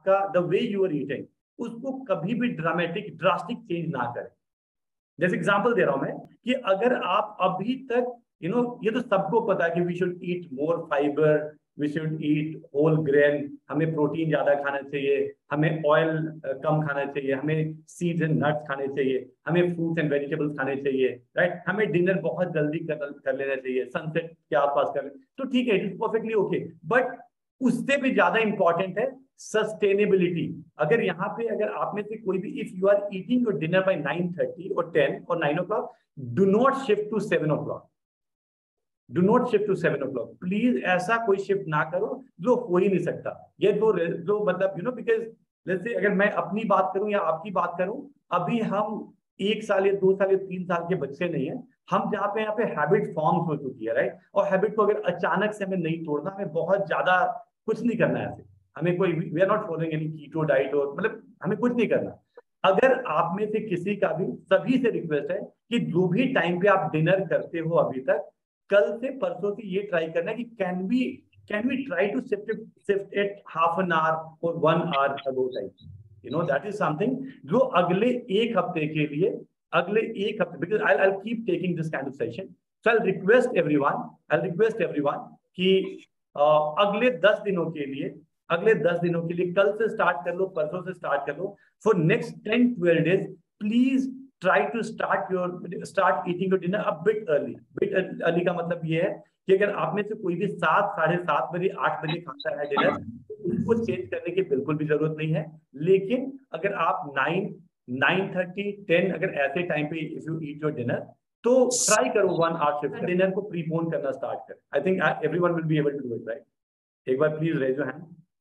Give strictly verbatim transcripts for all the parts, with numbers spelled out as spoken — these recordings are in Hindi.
आपका the way you are eating उसको कभी भी ड्रामेटिक ड्रास्टिक चेंज ना करें। जैसे एग्जांपल दे रहा हूं मैं कि अगर आप अभी तक यू you नो know, ये तो सबको पता है कि we should eat more fibre, we should eat whole grain, हमें प्रोटीन ज्यादा खाना चाहिए, हमें ऑयल कम खाना चाहिए, हमें सीड्स एंड नट्स खाने चाहिए, हमें फ्रूट्स एंड वेजिटेबल्स खाने चाहिए, राइट, हमें डिनर बहुत जल्दी कर, कर लेना चाहिए, सनसेट के आसपास कर लेना, तो ठीक है, it is perfectly okay. But उससे भी ज्यादा इंपॉर्टेंट है सस्टेनेबिलिटी। अगर यहाँ पे अगर आप में से कोई भी, if you are eating your dinner by nine thirty और टेन और nine o'clock, do not shift to seven o'clock, do not shift to seven o'clock, please ऐसा कोई शिफ्ट ना करो जो हो ही नहीं सकता। ये दो जो मतलब यू नो बिकॉज जैसे अगर मैं अपनी बात करूं या आपकी बात करूं, अभी हम एक साल या दो साल या तीन साल के बच्चे नहीं है, हम जहाँ पे यहाँ पे हैबिट फॉर्म हो चुकी है, राइट, और हैबिट को अगर अचानक से हमें नहीं तोड़ना, हमें बहुत ज्यादा कुछ नहीं करना है ऐसे, हमें कोई we are not following any keto diet और मतलब हमें कुछ नहीं करना। अगर आप में से किसी का भी, सभी से रिक्वेस्ट है कि जो भी टाइम पे आप डिनर करते हो अभी तक, कल से परसों से ये ट्राई करना है कि can we can we try to shift shift it half an hour और one hour ago time, you know that is something जो अगले एक हफ्ते के लिए, अगले एक हफ्ते, because I I keep taking this kind of session, so I request everyone I request everyone कि uh, अगले दस दिनों के लिए, अगले दस दिनों के लिए कल से स्टार्ट कर लो, परसों से स्टार्ट कर लो, for next ten twelve days please try to start your start eating your dinner a bit early। bit early का मतलब ये है कि अगर आप में से कोई भी सात साढ़े सात बजे आठ बजे खाता है डिनर, उसको चेंज करने की बिल्कुल भी जरूरत नहीं है। लेकिन अगर आप नाइन नाइन थर्टी टेन अगर ऐसे टाइम पे if you eat your dinner, तो ट्राई करो वन आवर शिफ्ट डिनर को प्रीपोन करना स्टार्ट कर। I think everyone will be able to do it, right? एक बार प्लीज रेज योर हैंड।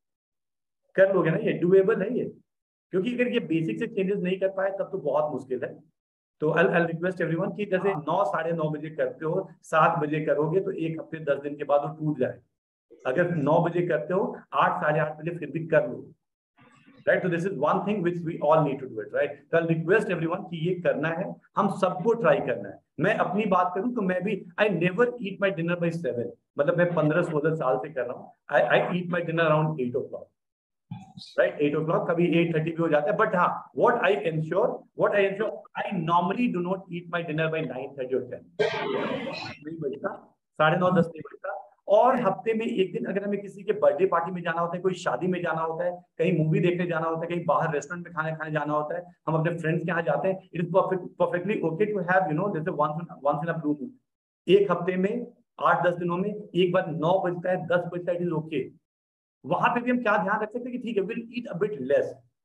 कर लोगे ना? ये डूएबल है ये, क्योंकि अगर ये बेसिक से चेंजेस नहीं कर पाए तब तो बहुत मुश्किल है। तो आई आई रिक्वेस्ट एवरीवन कि जैसे नौ साढ़े नौ बजे करते हो, सात बजे करोगे तो एक हफ्ते दस दिन के बाद वो टूट जाए। अगर नौ बजे करते हो, आठ साढ़े आठ बजे फिर भी कर लो, राइट? तो this is one thing which we all need to do it, right? तो आई रिक्वेस्ट एवरीवन कि ये करना है, हम सबको ट्राई करना है। मैं अपनी बात करूं तो मैं भी I never eat my dinner by seven, मतलब मैं पंद्रह सोलह साल से कर रहा हूँ। I I eat my dinner around eight o'clock, right? Eight o'clock, कभी एट थर्टी भी हो जाता है। बट हाँ, what I ensure what I ensure I normally do not eat my dinner by nine thirty और टेन, नहीं बजता, साढ़े नौ दस नहीं बजता। और हफ्ते में एक दिन अगर हमें किसी के बर्थडे पार्टी में जाना होता है, कोई शादी में जाना होता है, कहीं मूवी देखने जाना होता है, कहीं बाहर रेस्टोरेंट में खाने खाने जाना होता है, हम अपने फ्रेंड्स के यहाँ जाते हैं, it is perfectly okay to have you know जैसे once once in a blue moon, एक हफ्ते में आठ दस दिनों में एक बार नौ बजता है, दस बजता है, इट इज ओके। वहां पे भी हम क्या ध्यान रख सकते हैं कि ठीक है, will eat a bit less,